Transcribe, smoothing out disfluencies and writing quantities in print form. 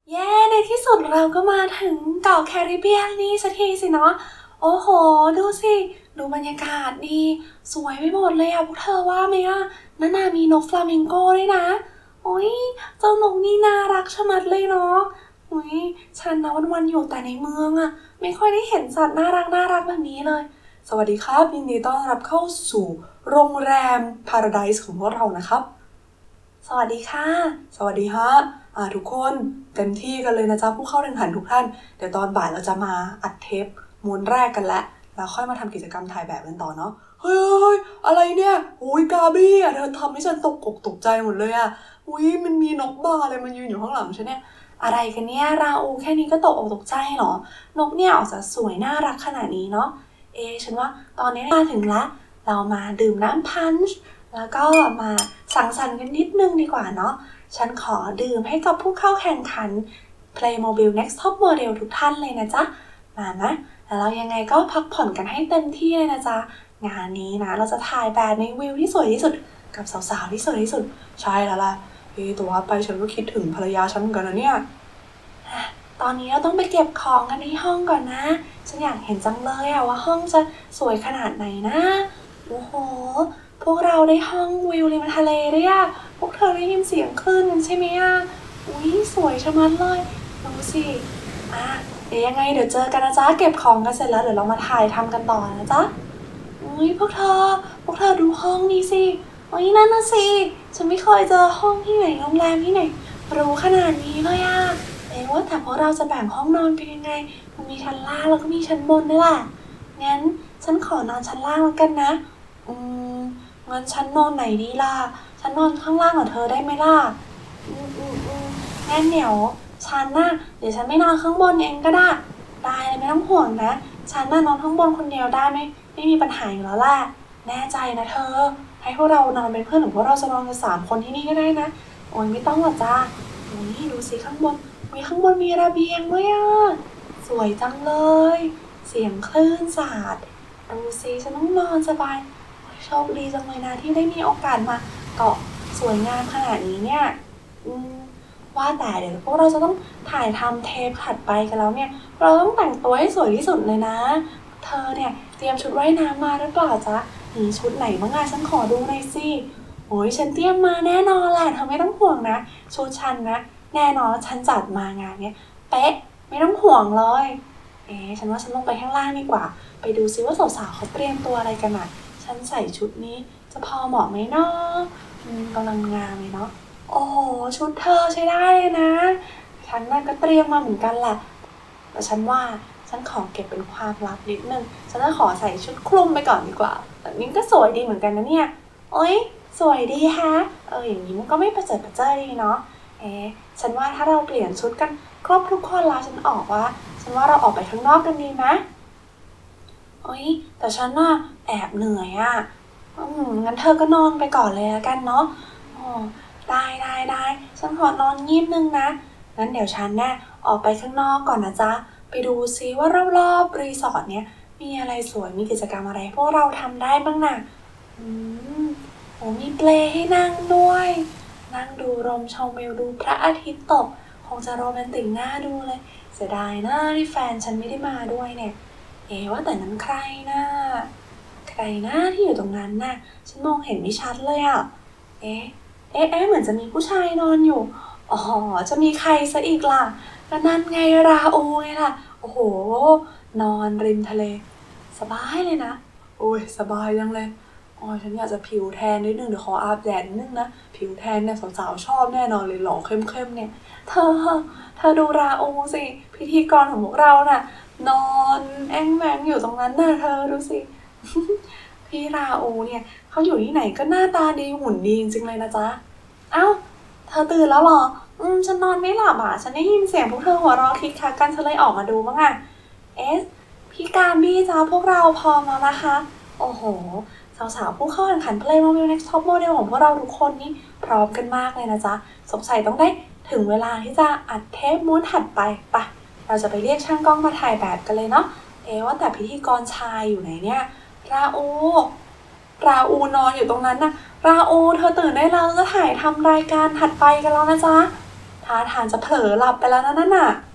เย้ในที่สุดเราก็มาถึงเกาะแคริบเบียนนี่สักทีสิเนาะโอ้โหดูสิดูบรรยากาศดีสวยไปหมดเลยอะพวกเธอว่าไหมอะนั่นน่ะมีนกฟลามิงโก้ด้วยนะโอ้ยเจ้านกนี่น่ารักชะมัดเลยเนาะโอ้ยฉันนะวันๆอยู่แต่ในเมืองอะไม่ค่อยได้เห็นสัตว์น่ารักแบบนี้เลยสวัสดีครับยินดีต้อนรับเข้าสู่โรงแรม Paradise ของพวกเรานะครับสวัสดีค่ะสวัสดีฮะทุกคนเต็มที่กันเลยนะจ๊ะผู้เข้าแข่งขันทุกท่านเดี๋ยวตอนบ่ายเราจะมาอัดเทปม้วนแรกกันแล้วค่อยมาทำกิจกรรมถ่ายแบบกันต่อเนาะเฮ้ยอะไรเนี่ยอุ้ยกาบี้เธอทำให้ฉันตกอกตกใจหมดเลยอุ้ยมันมีนกบ้าอะไรมันยืนอยู่ข้างหลังฉันเนี่ยอะไรกันเนี่ยราอูแค่นี้ก็ตกอกตกใจเหรอนกเนี่ยออกจะสวยน่ารักขนาดนี้เนาะฉันว่าตอนนี้มาถึงละเรามาดื่มน้ำพันช์แล้วก็มาสังสรรค์กันนิดนึงดีกว่าเนาะฉันขอดื่มให้กับผู้เข้าแข่งขัน Playmobil Next Top Model ทุกท่านเลยนะจ๊ะมานะแล้วเรายังไงก็พักผ่อนกันให้เต็มที่เลยนะจ๊ะงานนี้นะเราจะถ่ายแบบในวิวที่สวยที่สุดกับสาวๆที่สวยที่สุดใช่แล้วล่ะแต่ว่าไปฉันก็คิดถึงภรรยาฉันเหมือนกันนะเนี่ยตอนนี้เราต้องไปเก็บของกันที่ห้องก่อนนะฉันอยากเห็นจังเลยว่าห้องจะสวยขนาดไหนนะโอ้โหพวกเราได้ห้องวิวริมทะเลด้วยพวกเธอได้ยินเสียงคลื่นใช่ไหมอุ๊ยสวยชะมัดเลยดูสิเดี๋ยวยังไงเดี๋ยวเจอกันนะจ๊ะเก็บของกันเสร็จแล้วเดี๋ยวเรามาถ่ายทำกันต่อนะจ๊ะอุ๊ยพวกเธอดูห้องนี้สิอุ๊ยนั่นน่ะสิฉันไม่เคยเจอห้องที่ไหนโรงแรมที่ไหนหรูขนาดนี้เลยว่าแต่พวกเราจะแบ่งห้องนอนเป็นยังไงมันมีชั้นล่างแล้วก็มีชั้นบนด้วยล่ะงั้นฉันขอนอนชั้นล่างแล้วกันนะงั้นฉันนอนไหนดีล่ะฉันนอนข้างล่างกับเธอได้ไหมล่ะงั้นเดี๋ยวเดี๋ยวฉันไม่นอนข้างบนเองก็ได้เลยไม่ต้องห่วงนะฉันนอนข้างบนคนเดียวได้ไม่มีปัญหาอยู่แล้วแหละแน่ใจนะเธอให้พวกเรานอนเป็นเพื่อนหรือพวกเราจะนอนกัน3 คนที่นี่ก็ได้นะโอ้ยไม่ต้องหรอกจ้าดูสิข้างบนมีระเบียงด้วยสวยจังเลยเสียงคลื่นสาดดูสิฉันต้องนอนสบายโชคดีจังเลยนะที่ได้มีโอกาสมาเกาะสวยงามขนาดนี้เนี่ยว่าแต่เดี๋ยวพวกเราจะต้องถ่ายทำเทปถัดไปกันแล้วเนี่ยเราต้องแต่งตัวให้สวยที่สุดเลยนะเธอเนี่ยเตรียมชุดว่ายน้ำมาหรือเปล่าจ๊ะมีชุดไหนบ้างฉันขอดูหน่อยสิโอ้ยฉันเตรียมมาแน่นอนแหละเธอไม่ต้องห่วงนะชุดฉันนะแน่นอนฉันจัดมางานเนี้ยเป๊ะไม่ต้องห่วงเลยฉันว่าฉันลงไปข้างล่างดีกว่าไปดูซิว่าสาวๆเขาเตรียมตัวอะไรกันฉันใส่ชุดนี้จะพอเหมาะไหมเนาะกำลังงามเลยเนาะโอ้ชุดเธอใช้ได้เลยนะฉันก็เตรียมมาเหมือนกันแหละแต่ฉันว่าฉันขอเก็บเป็นความลับนิดนึงฉันจะขอใส่ชุดคลุมไปก่อนดีกว่าแบบนี้ก็สวยดีเหมือนกันนะเนี่ยโอ๊ยสวยดีฮะอย่างนี้มันก็ไม่ประเจิดประเจ้อดีเนาะฉันว่าถ้าเราเปลี่ยนชุดกันครบทุกคนแล้วฉันว่าเราออกไปข้างนอกกันดีไหมแต่ฉันแอบเหนื่อยงั้นเธอก็นอนไปก่อนเลยแล้วกันเนาะได้ฉันขอนอนงีบนึงนะงั้นเดี๋ยวฉันออกไปข้างนอกก่อนนะจ๊ะไปดูซิว่ารอบๆรีสอร์ทเนี้ยมีอะไรสวยมีกิจกรรมอะไรพวกเราทำได้บ้างมีเปลให้นั่งด้วยนั่งดูลมชมวิวดูพระอาทิตย์ตกคงจะโรแมนติกน่าดูเลยเสียดายนะที่แฟนฉันไม่ได้มาด้วยเนี่ยว่าแต่นั้นใครที่อยู่ตรงนั้นฉันมองเห็นไม่ชัดเลยเหมือนจะมีผู้ชายนอนอยู่จะมีใครซะอีกล่ะก็นั่นไงราอูไงล่ะโอ้โหนอนริมทะเลสบายเลยนะโอ้ยสบายจังเลยฉันอยากจะผิวแทนนิดนึงเดี๋ยวขออาบแดดนิดนึงนะผิวแทนเนี่ยสาวๆชอบแน่นอนเลยหล่อเข้มๆเนี่ยเธอดูราอูสิพิธีกรของพวกเรานอนแอ้งแมงอยู่ตรงนั้นเธอดูสิ พี่ราอูเนี่ยเขาอยู่ที่ไหนก็หน้าตาดีหุ่นดีจริงๆเลยนะจ๊ะเอ้าเธอตื่นแล้วเหรอฉันนอนไม่หลับฉันได้ยินเสียงพวกเธอหัวเราะคิกคักกันฉันเลยออกมาดูบ้างพี่การบี้จ้าพวกเราพร้อมแล้วนะคะโอ้โหสาวๆผู้เข้าแข่งขัน Playmobil Next Top Model ของพวกเราทุกคนนี่พร้อมกันมากเลยนะจ๊ะสงสัยต้องได้ถึงเวลาที่จะอัดเทปม้วนถัดไปเราจะไปเรียกช่างกล้องมาถ่ายแบบกันเลยเนาะว่าแต่พิธีกรชายอยู่ไหนเนี่ยราอูนอนอยู่ตรงนั้นราอูเธอตื่นได้แล้วจะถ่ายทำรายการถัดไปกันแล้วนะจ๊ะทท่าทางจะเผลอหลับไปแล้วนั่นน่ะ